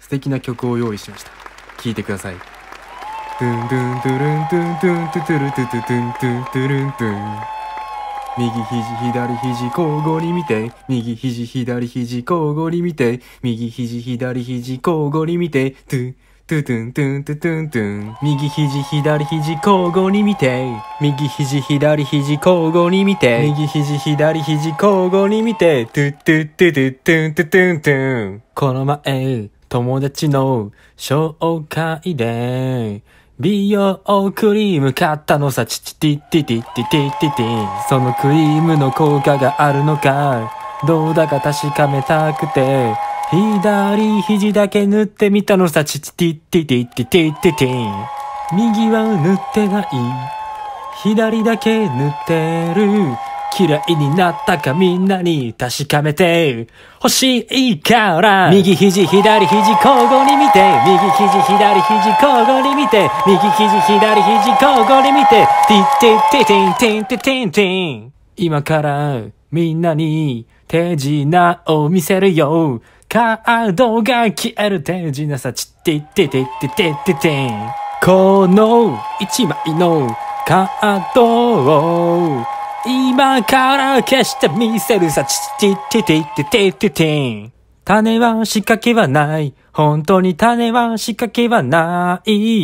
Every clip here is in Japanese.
素敵な曲を用意しました。聴いてください。トゥントゥントゥルントゥントゥントゥトゥルトゥトゥトゥントゥントゥルントゥン。右肘左肘交互に見て、右肘左肘交互に見て、右肘左肘交互に見て、トゥトゥトゥントゥントゥトゥントゥン。右肘左肘交互に見て、右肘左肘交互に見て、右肘左肘交互に見て、トゥトゥトゥトゥトゥントゥトゥントゥン。この前友達の紹介で美容クリーム買ったのさ、チチティティティティティティティ。そのクリームの効果があるのかどうだか確かめたくて、左肘だけ塗ってみたのさ、チチティティティティティティティ。右は塗ってない、左だけ塗ってる。嫌いになったかみんなに確かめて欲しいから、右肘左肘交互に見て、右肘左肘交互に見て、右肘左肘交互に見て、ティッティッティティンティンティティンティン。今からみんなに手品を見せるよ。カードが消える手品さ、チッティッティティティティティティン。この一枚のカードを今から消してみせるさ、チチティティティティティティン。種は仕掛けはない。本当に種は仕掛けはない。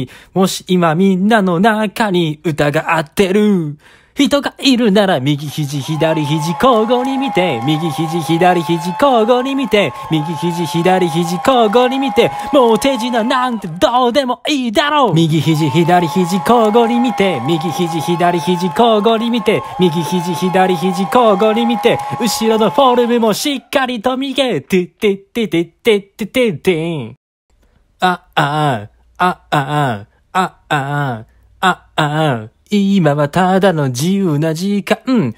もし今みんなの中に疑ってる人がいるなら、右肘左肘交互に見て、右肘左肘交互に見て、右肘左肘交互に見て、もう手品なんてどうでもいいだろう。右肘左肘交互に見て、右肘左肘交互に見て、右肘左肘交互に見て、後ろのフォルムもしっかりと見て、ティッティッティッティッティッティッティッティン。今はただの自由な時間。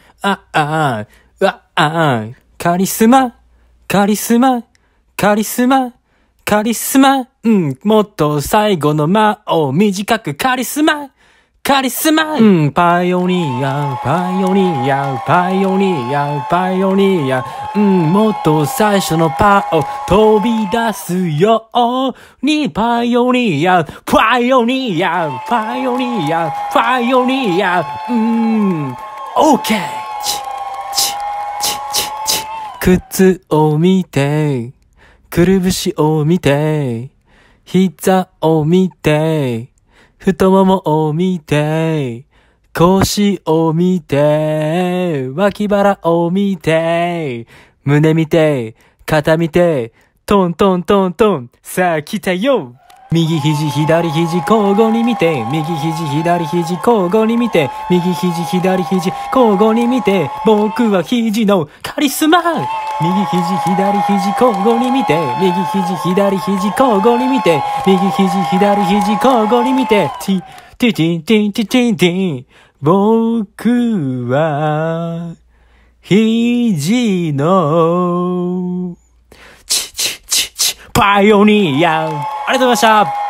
カリスマ、カリスマ、カリスマ、カリスマ。もっと最後の間を短く、カリスマ、カリスマ。パイオニア、パイオニア、パイオニア、パイオニア。もっと最初のパを飛び出すように、パイオニア、パイオニア、パイオニア、パイオニア。オーケー。靴を見て、くるぶしを見て、膝を見て、太ももを見て、腰を見て、脇腹を見て、胸見て、肩見て、トントントントン、さあ来たよ。右肘左肘交互に見て、右肘左肘交互に見て、右肘左肘交互に見て、僕は肘のカリスマ。右肘左肘交互に見て、右肘左肘交互に見て、右肘左肘交互に見て、ティティティンティンティティンティン。僕は肘のパイオニア。ありがとうございました。